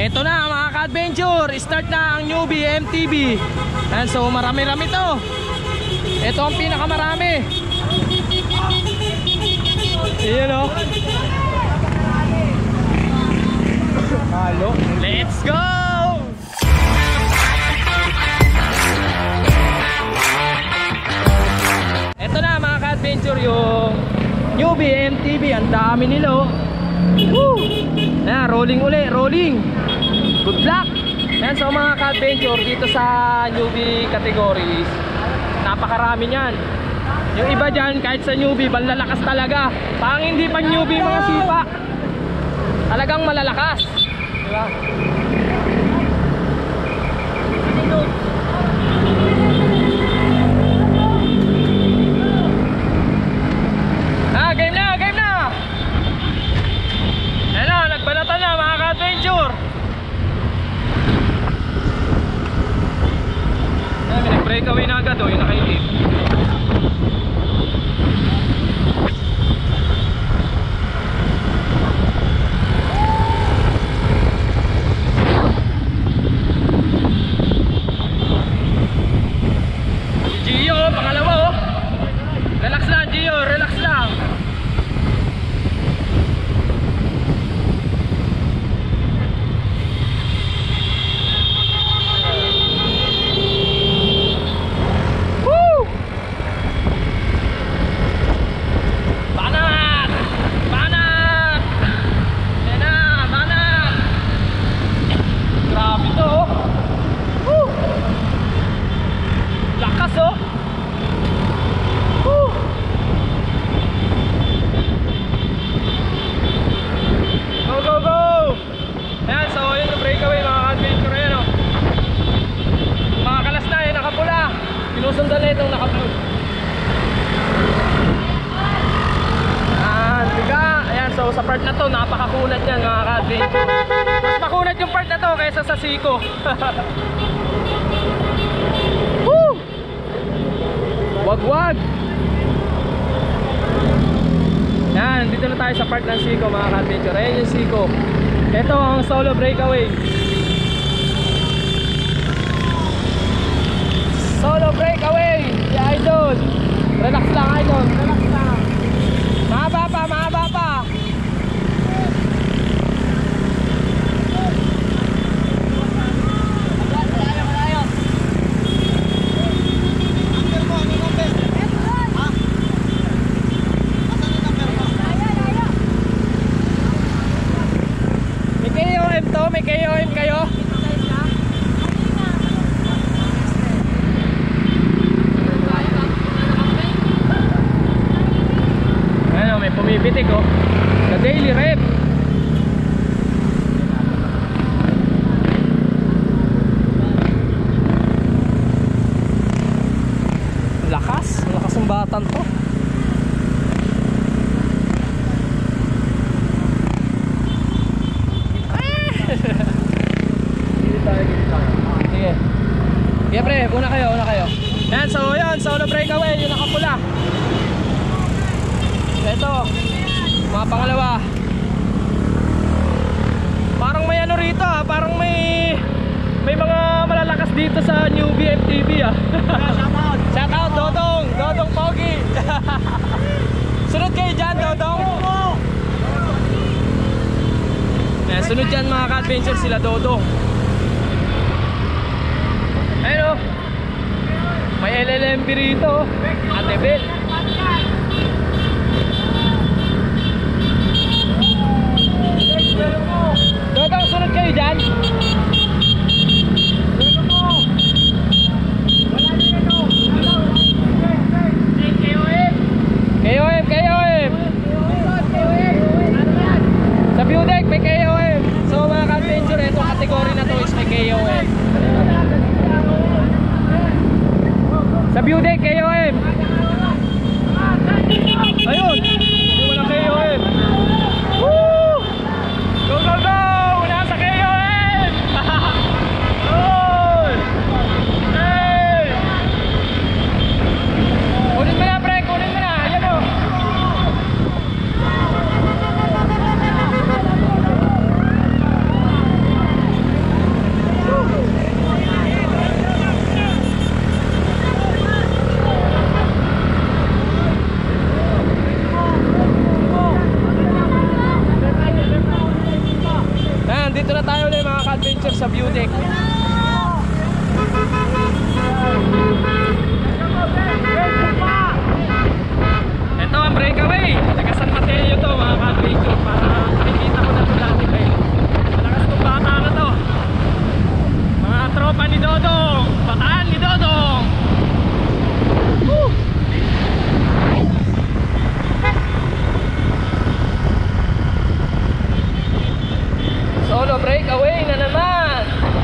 Eto na mga ka-adventure, start na ang newbie MTB. Ayan, so marami-rami to. Ito ang pinakamarami. Ayan o. Let's go! Ito na mga ka-adventure, yung newbie MTB. Ang dami nila oh. Woo! Ayan, rolling uli, rolling. Good luck! Ayan, so mga ka-adventure, dito sa newbie categories, napakarami niyan. Yung iba dyan, kahit sa newbie, malalakas talaga. Pang hindi pa newbie mga sipa, talagang malalakas, diba? Game na, game na! Ayan na, nagbalatan na mga ka-adventure. Ayan, may nag-breakaway na agad o, yung nakailip. Gio, pangalawa oh. Relax lang Gio, relax lang. Sinusundan na itong naka-blue. Ayan, so sa part na to, napakakunat yan mga ka-adventure. Mas makunat yung part na to kaysa sa siko. Woo! Wag-wag! Yan, dito na tayo sa part ng siko mga ka-adventure. Ayan yung siko. Ito ang solo breakaway. Solo breakaway, yeah, idol. Relax lang idol, relax lang. Mahaba pa, mahaba pa. May KOM to, may KOM kayo. Pumipitik oh, the daily rep. Lakas ng batan to. Sige. Sige pre, una kayo, una kayo. Yan, so yun, solo breakaway, yung nakapula. Ito, mga pangalawa. Parang may ano rito ah, parang may mga malalakas dito sa newbie MTB ah. Shout out Dodong, Dodong Pogi. Sunod kayo dyan Dodong. Sunod dyan mga ka-adventure, sila Dodong. Ayun oh, may LLMB rito, Antebel. Dodong, sunod kayo dyan. KOM. Sa view deck may KOM. So mga ka-adventure, itong category na to is may KOM. Sa view deck KOM. Ayun, wala KOM. Woo! Go, go, go! Ayan, dito na tayo ulit mga ka-adventure sa view deck. Ito ang breakaway. Taga San Mateo to mga ka-adventure. Para makikita ko na ito dati kayo. Malakas itong bata na to. Mga tropa ni Dodong. Bataan ni Dodong. Woo! Solo breakaway na naman.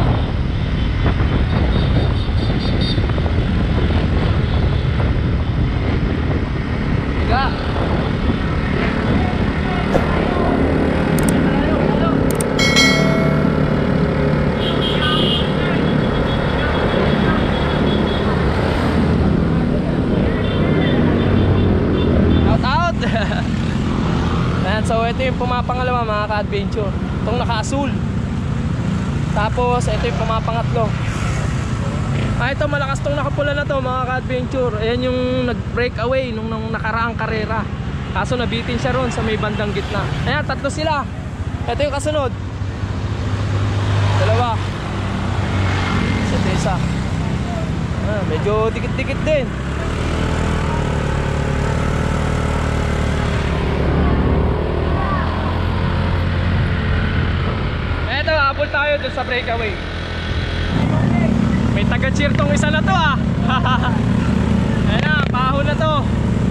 Tiga. Out out. Ayan, so ito yung pumapangalawa mga ka-adventure. Itong naka-asul. Tapos ito yung pumapangatlo. Ito malakas tong nakapula na to mga ka-adventure. Ayan yung nag-breakaway nung nakaraang karera. Kaso nabitin siya ron sa may bandang gitna. Ayan, tatlo sila. Ito yung kasunod. Dalawa. Isa. Medyo dikit-dikit din. Eto, habol tayo dun sa breakaway. May taga-cheer tong isa na to ah. Ayan na, pahon na to.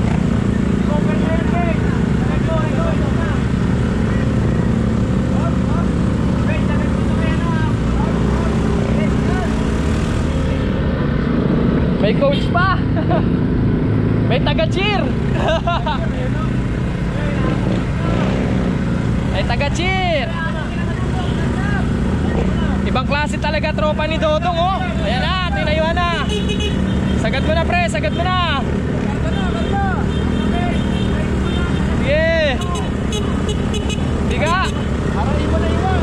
May coach pa. May taga-cheer. May taga-cheer. Ibang klase talaga tropa ni Dodong oh. Ayan na, tinayuan na. Sagad mo na pre, sagad mo na. Sige. Tiga. Parang iwan na iwan.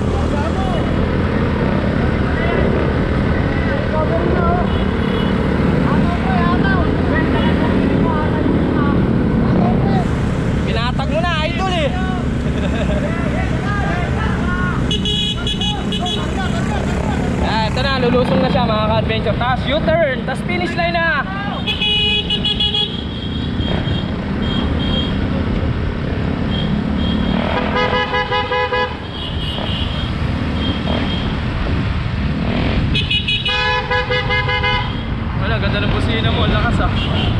Pinatag mo na, idol eh. Ito na, lulusong na siya mga ka-adventure. Tapos U-turn, tapos finish line na. Wala, ganda ng busina mo, lakas ah.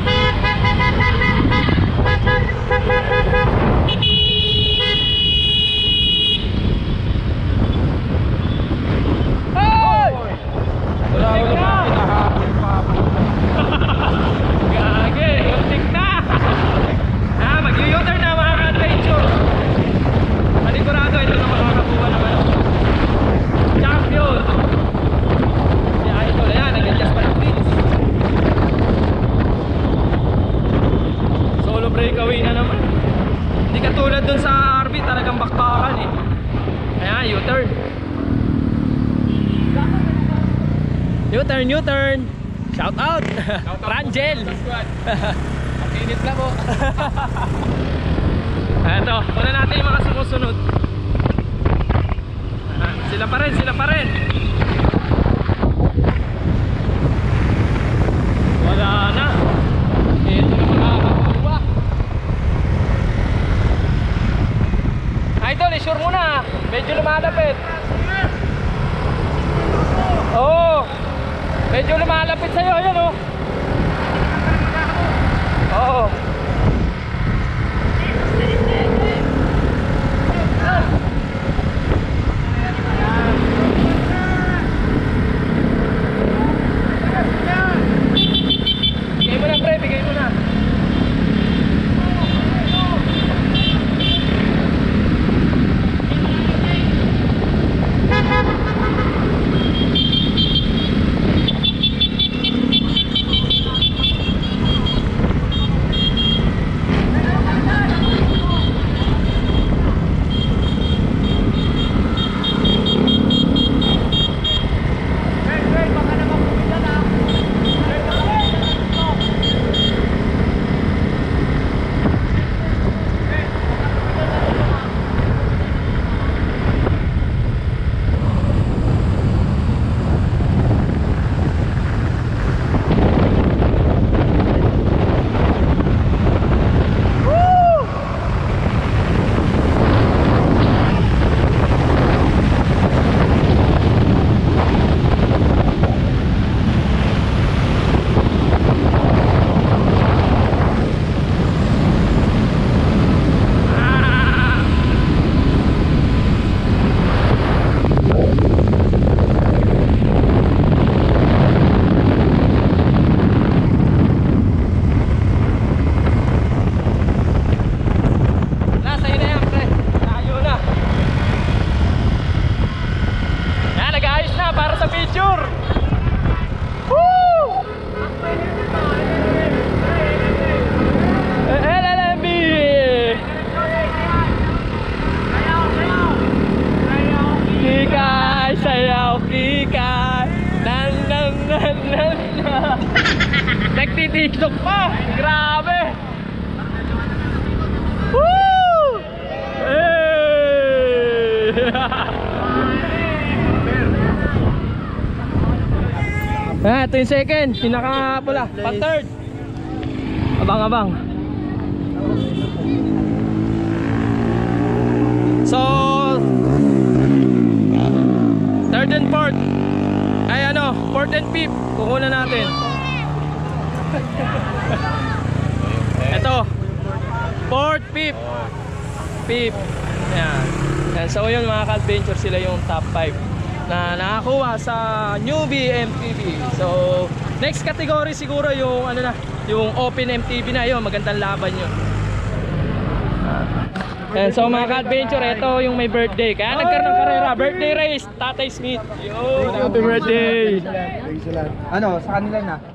Breakaway na naman. Hindi katulad dun sa RV, talagang bakbakan eh. Ayan, U-turn. U-turn. Shout out. Rangel. Makinit lang po. Eto, una natin yung mga sumusunod. Sila pa rin. Wala na. Ito na mga kakuha. Idol, isure mo na. Medyo lumalapit. Oo. Medyo lumalapit sa'yo. Ayan o. Oo. Bigay mo na pre, bigay mo na. para sa picture. Woo! LLMB. Kikay, sayaw, kikay. Nan, nan, nan, nan, nan. Nagtitiktok pa. Grabe. Woo! Hey! Ito yung second, pinaka-pula, pa-third. Abang-abang. So, third and fourth. Ay ano, fourth and fifth. Kukunan natin. Ito. Fourth, fifth. Fifth. Ayan. And so yun mga ka-adventure, sila yung top 5 na nakakuha sa newbie MTB. So next category siguro yung ano na, yung open MTB na yun, magandang laban yun. And so mga ka-adventure, ito yung may birthday. Kaya nagkaroon ng karera, birthday race, Tatay Smith. Yo, happy birthday. Ano, sa kanila na?